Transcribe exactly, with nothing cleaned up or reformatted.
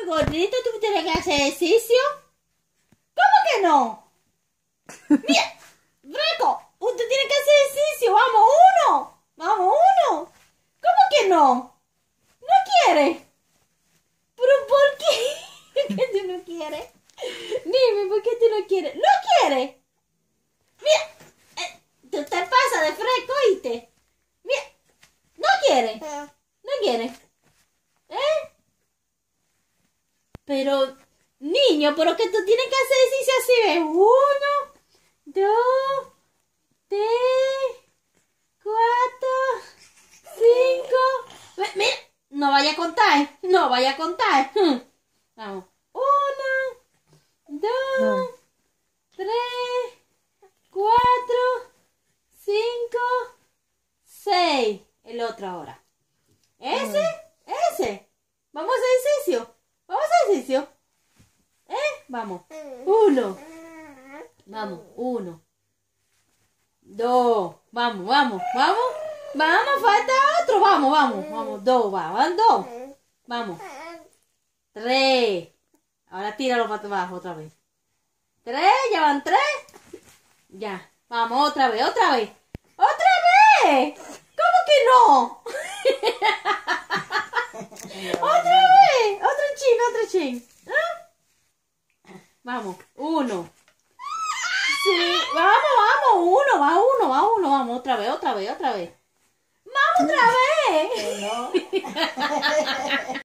muy gordito, tú tienes que hacer ejercicio. ¿Cómo que no? Mira, Freco, usted tiene que hacer ejercicio. Vamos, uno. Vamos, uno. ¿Cómo que no? ¿No quiere? ¿Pero por qué? ¿Por qué tú no quieres? Dime, ¿por qué tú no quieres? ¿No quieres? Mira, eh, tú te pasas de fresco, ¿oíste? Mira, ¿no quiere? ¿No quiere? ¿Eh? Pero, niño, pero que tú tienes que hacer ejercicio así, ¿ves? Uno, dos, tres, cuatro, cinco. Mira, no vaya a contar, no vaya a contar. Vamos. Uno, dos, tres, cuatro, cinco, seis. El otro ahora. Ese, ese. Vamos a hacer ejercicio. Vamos a hacer ejercicio. ¿Eh? Vamos. Uno. Vamos. Uno. Dos. Vamos, vamos, vamos. Vamos, falta otro. Vamos, vamos, vamos. Dos, va. Van dos. Vamos. Tres. Ahora tíralo para abajo otra vez. Tres, ya van tres. Ya. Vamos, otra vez, otra vez. ¡Otra vez! ¿Cómo que no? ¡Otra vez! Otro chin, otro chin. ¿Ah? Vamos, uno. Sí, vamos, vamos, uno, va uno, va uno, vamos, otra vez, otra vez, otra vez. ¡Vamos otra vez!